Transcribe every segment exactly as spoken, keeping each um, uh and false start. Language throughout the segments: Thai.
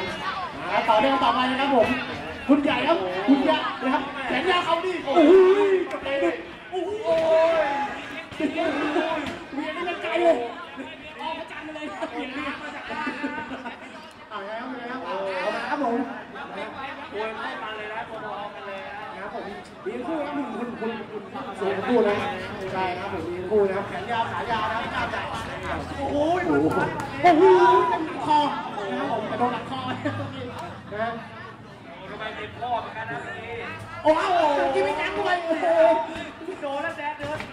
ต่อเนื่องต่อไปนะครับผมคุณใหญ่ครับคุณยานะครับแขนยาเขาดิโอ้ยกระเตงโอ้ยเวียนนี่มันไกลเลยออกมาจังเลยเวียนนี่มาจากเอาแล้วแล้วเอามาครับผมโวยเข้ามาเลยนะพอๆกันเลยนะครับผมดีคู่ครับคุณคุณคุณสูงคู่นะใช่ครับผมดีคู่นะแขนยาวขายาวนะหน้าใหญ่โอ้โหโอ้โหโอ้โหคอนะครับผมกระโดดหลังคอนะทำไมเป็นพ่อเหมือนกันนะนี่โอ้โหกินไม่ยั้งด้วยโอ้โหโดนแล้วแจ๊ดเดิน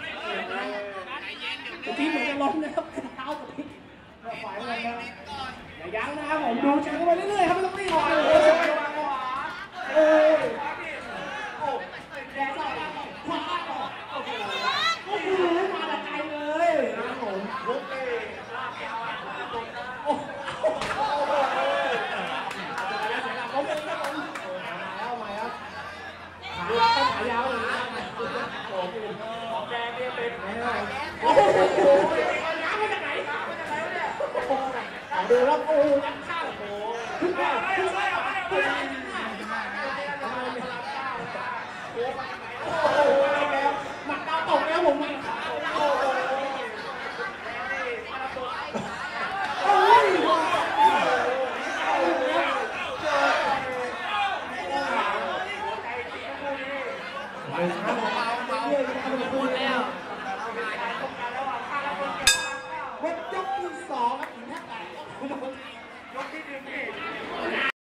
ทีเหมือนจะล้มนะครับเท้ากับพี่ฝ่ายอะไรนะอย่ายั้งนะครับผมดูใจกันไปเรื่อยๆครับไม่ต้องรีบโอ้โหโอ้ยโอ้แดงต่อขวาต่อโอ้โหโอ้โหมาแต่ไกลเลยนะครับผมลุกเลยโอ้โหต้องขายาวเลยนะของแดงเนี่ยเป็นโอ้โหน้ำมาจากไหนน้ำมาจากไหนเนี่ยดูแล้วโอ้โหข้าวโอ้โหขึ้นมาขึ้นมา